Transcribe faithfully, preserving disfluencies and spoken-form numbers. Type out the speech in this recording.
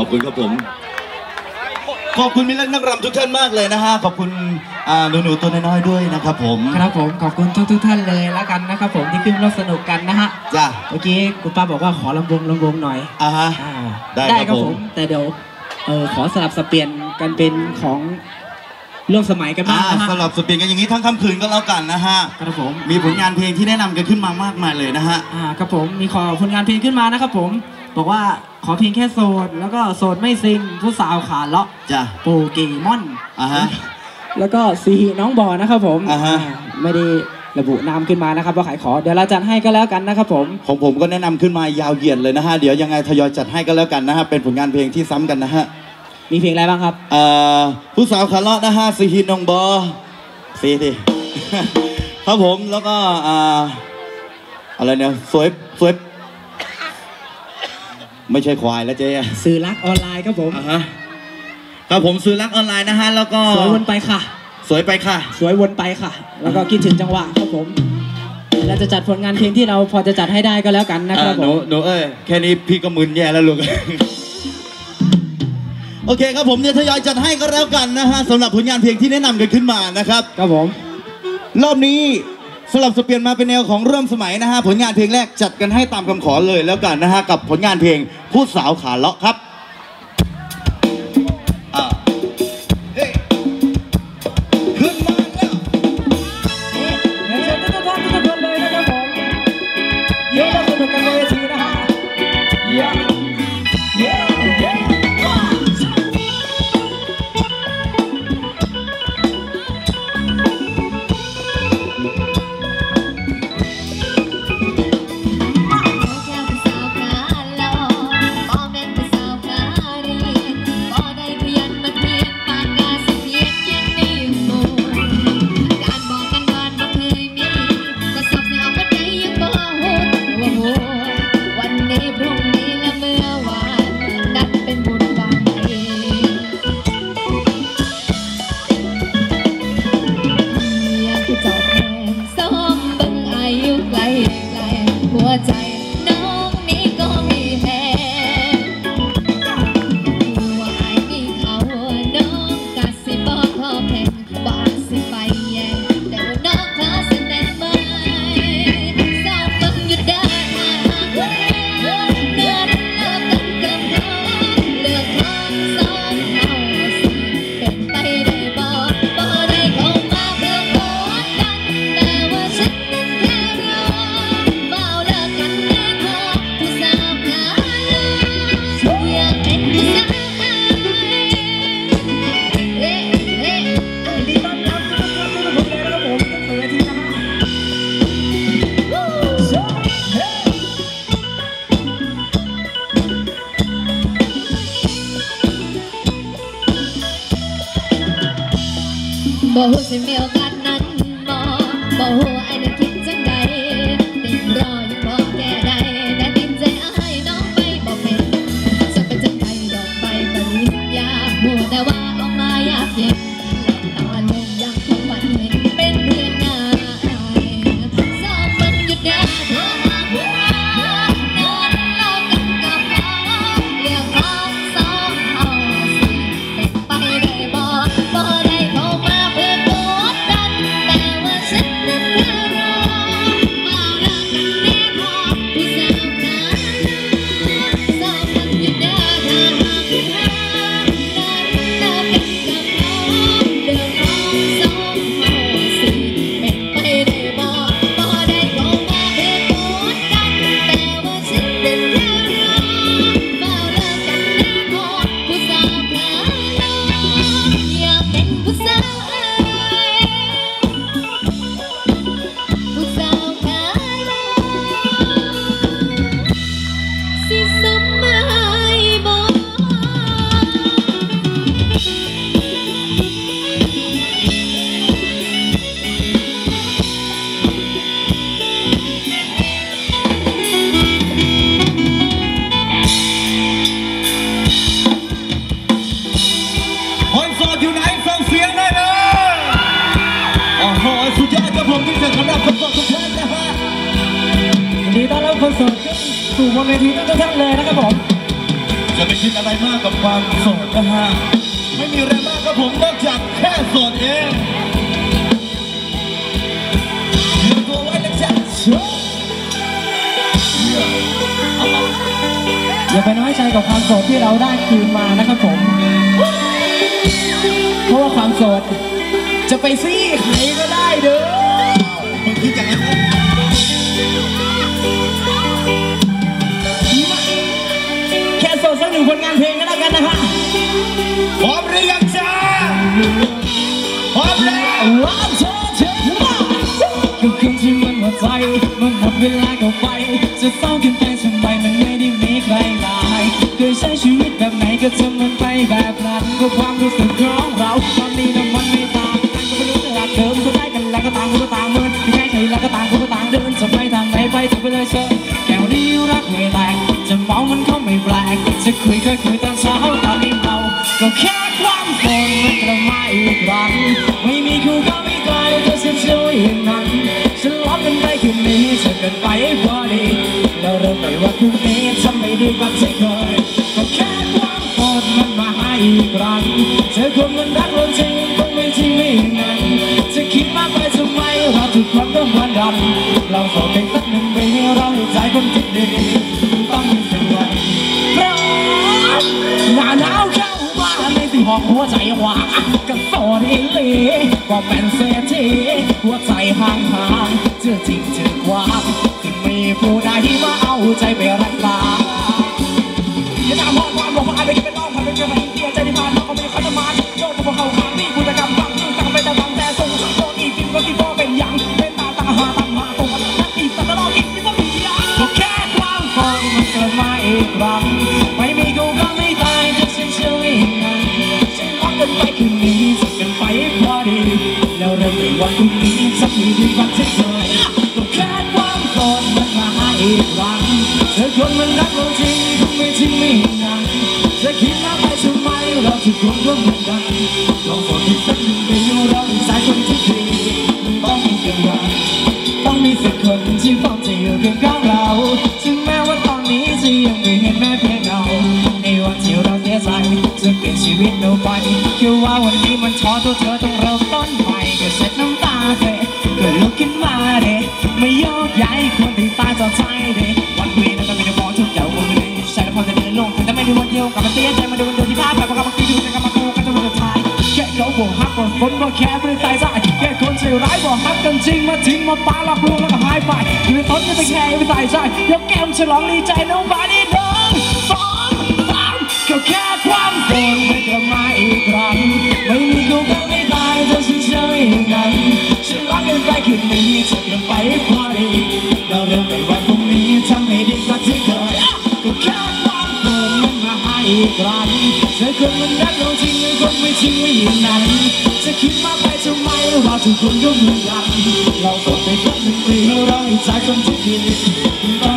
อบคุณครับผมขอบคุณมิตรนักรำทุกท่านมากเลยนะฮะขอบคุณหนูๆตัวน้อยๆด้วยนะครับผมครับผมขอบคุณทุกทุกท่านเลยแล้วกันนะครับผมที่ขึ้นร่วมสนุกกันนะฮะจ้ะเมื่อกี้คุณป้าบอกว่าขอลำวงลำวงหน่อยอ่าฮะได้ครับผมแต่เดี๋ยวเออขอสลับสเปลี่ยนกันเป็นของร่วมสมัยกันบ้างนะฮะสลับสเปลี่ยนกันอย่างนี้ทั้งค่ำคืนก็แล้วกันนะฮะครับผมมีผลงานเพลงที่แนะนำกันขึ้นมามากมายเลยนะฮะอ่าครับผมมีขอผลงานเพลงขึ้นมานะครับผมบอกว่าขอเพลงแค่โสดแล้วก็โสดไม่ซิงผู้สาวขาเลาะจ้ะโปเกมอนอ่าฮะแล้วก็ซีน้องบอนะครับผมอ่าฮะไม่ได้ระบุนามขึ้นมานะครับว่าขายขอเดี๋ยวเราจัดให้ก็แล้วกันนะครับผมของผมก็แนะนำขึ้นมายาวเหยียดเลยนะฮะเดี๋ยวยังไงทยอยจัดให้ก็แล้วกันนะฮะเป็นผลงานเพลงที่ซ้ำกันนะฮะมีเพลงอะไรบ้างครับเอ่อผู้สาวขาเลาะนะฮะซีฮีน้องบอซีทีครับผมแล้วก็อ่าอะไรเนี่ยสวยสวยไม่ใช่ควายแล้วเจ๊สื่อรักออนไลน์ครับผมอ่าฮะครับผมสื่อรักออนไลน์นะฮะแล้วก็สวยวนไปค่ะสวยไปค่ะสวยวนไปค่ะแล้วก็คิดถึงจังหวะครับผมเราจะจัดผลงานเพลงที่เราพอจะจัดให้ได้ก็แล้วกันนะครับผมหนูหนูเอ้ยแค่นี้พี่ก็มึนแย่แล้วลูกโอเคครับผมเนี่ยทยอยจัดให้ก็แล้วกันนะฮะสำหรับผลงานเพลงที่แนะนำกันขึ้นมานะครับครับผมรอบนี้สลับสเปลี่ยนมาเป็นแนวของร่วมสมัยนะฮะผลงานเพลงแรกจัดกันให้ตามคำขอเลยแล้วกันนะฮะกับผลงานเพลงผู้สาวขาเลาะครับขึ้นมาแล้วเชิญทุกท่านทุกคนเลยนะครับผมเยอะสนุกกันเลยทีนะฮะเยอะเยอะบ่ฮู้สิมีโอกาสนั้นบ่บ่ฮู้ไอ้นั้นคิดจังใดติดรอยังบ่แก้ได้แต่ติดใจอ้ายน้องไปบ่เป็นจะเป็นจังใดดอกใบปริญญาฮู้แต่ว่าออกมาอยากเห็นตาลงยังคงฝันเห็นเป็นเพื่อนนายสอบมันหยุดได้เธอหากว่านอนเล่ากันกับเขาเรื่องของสองเฮาสิเป็นไปได้บ่บ่ได้เข้ามาสู่บนเวทีทุกท่านเลยนะครับผมจะไม่คิดอะไรมากกับความโสดนะฮะไม่มีอะไรมากครับผมนอกจากแค่โสดเองยืนตัวไว้นะจ๊ะอย่าไปน้อยใจกับความโสดที่เราได้คืนมานะครับผมเพราะว่าความโสดจะไปซี่ใครก็ได้เด้อมึงคิดอย่างนั้นแค่โสดสักหนึ่งผลงานเพลงก็แล้วกันนะฮะพร้อมหรือยังจ๊ะพร้อมแล้ววันเธอเธอมาก็คืนที่มันหมดใจมันหมดเวลาก็ไปจะเศร้าขึ้นไปทำไมมันไม่ได้มีใครได้เคยใช้ชีวิตแบบไหนก็ทำมันไปแบบนั้นก็ความรู้สึกของเราตอนนี้น้ำมันไม่ต่างกันก็ไม่รู้จะหลักเดิมก็ได้กันแล้วก็ต่างคนก็ต่างเหมือนไม่ใช่ใครแล้วก็ต่างคนก็ต่างเดินจะไปทางไหนไปถึงไปเลยเชิญแก้วนี้รักไม่แตกจะเมามันก็ไม่แปลกจะคุยก็คุยตอนเช้าตอนนี้เมาก็แค่ความโสดมันกลับมาอีกครั้งไม่มีคู่ก็ไม่ตายจะฉันช่วยอย่างนั้นฉันล็อกกันไปคืนนี้จะกันไปพอดีเราเริ่มไปว่าพรุ่งนี้ทำไม่ดีกว่าที่เคยก็แค่ความโสดมันมาให้อีกครั้งเธอคนมันรักเราจริงคงไม่ทิ้งไม่งั้นจะคิดมากไปทำไมเราทุกคนต้องเหมือนกันเราโสดไปสักหนึ่งปีเราให้ใจคนที่ดีต้องมีสิ่งใดเพราะหน้าหนาวเข้ามาในที่หอกหัวใจว่าก็โสดอีหลีก็เป็นเศรษฐีหัวใจห่างห่างเจอจริงเจอความที่มีผู้ใดมาเอาใจไปรักษาอย่าทำหอดความบอกว่าไอ้ไม่คิดเป็นน้องพันเป็นกระไรเดียใจที่ผ่านมาเขาไม่ได้คัดมาโยนตัวเขาข้างนี่กูจะกำบังตั้งไปแต่ฟังแต่ส่งโดนอีกกินก็กินก็เป็นยังเป็นตาตาหาตาหาตรงกันนักอีกตาตลอดอีกที่ต้องมียาก็แค่ความฟังมันเกิดมาอีกครั้งไม่มีกูก็ไม่ตายจะฉันเชื่ออีกนั้นฉันรักกันไปคืนนี้จะกันไปพอดีแล้วเริ่มในวันพรุ่งนี้สักทีดีกว่าที่เคยก็แค่ความโสดมันมาอีกครั้งเธอคนมันรักเราจริงคงไม่ทิ้งไม่นานจะคิดมากไปทำไมเราทุกคนก็เหมือนกันลองบอกที่สักหนึ่งปีเราเป็นสายคนที่ดีต้องมีกันวันต้องมีสักคนที่พร้อมจะอยู่เคียงข้างเราถึงแม้ว่าตอนนี้จะยังไม่เห็นแม้เพียงเงาในวันที่เราเสียใจจะเปลี่ยนชีวิตเราไปคือว่าวันนี้มันท้อตัวเธอต้องเริ่มต้นใหม่ก็เสร็จน้ำตาเธอก็ลุกขึ้นมาเด้ไม่ยกย้ายคนที่ตายต่อใจเด้วันเวรแล้วก็ไม่ได้มองทุกอย่างวันนี้ใช่แล้วพอจะเดินลงแต่ไม่ได้วันเดียวกับมันเตี้ยใจมาดูวันเดียวที่พลาดไปเพราะกับมันคิดดูแต่กับมันกูกันจนวันสุดท้ายแค่เขาบอกฮักก่อนคนว่าแค่ไม่ได้ตายซะแค่คนใจร้ายบอกฮักกันจริงมาทิ้งมาปาหลอกลวงแล้วก็หายไปอยู่ในต้นยังไปแค่ไม่ตายใจยกแก้มฉลองดีใจน้องบ้านนี่เดินสองสามก็แค่ความโสดไม่กลับมาอีกครั้งไม่มีกูก็ไม่ตายจะฉันเชื่ออย่างนั้นฉันรักกันไปคืนนี้จะกันไปพอดีเราเริ่มในวันพรุ่งนี้ทำให้ดีกว่าที่เคยก็แค่ความโสดมันมาให้อีกครั้งเธอคนมันรักเราจริงคงไม่ทิ้งไม่อย่างนั้นจะคิดมากไปทำไมเราทุกคนก็เหมือนกันเราโสดไปสักหนึ่งปีเราให้ใจคนที่ดี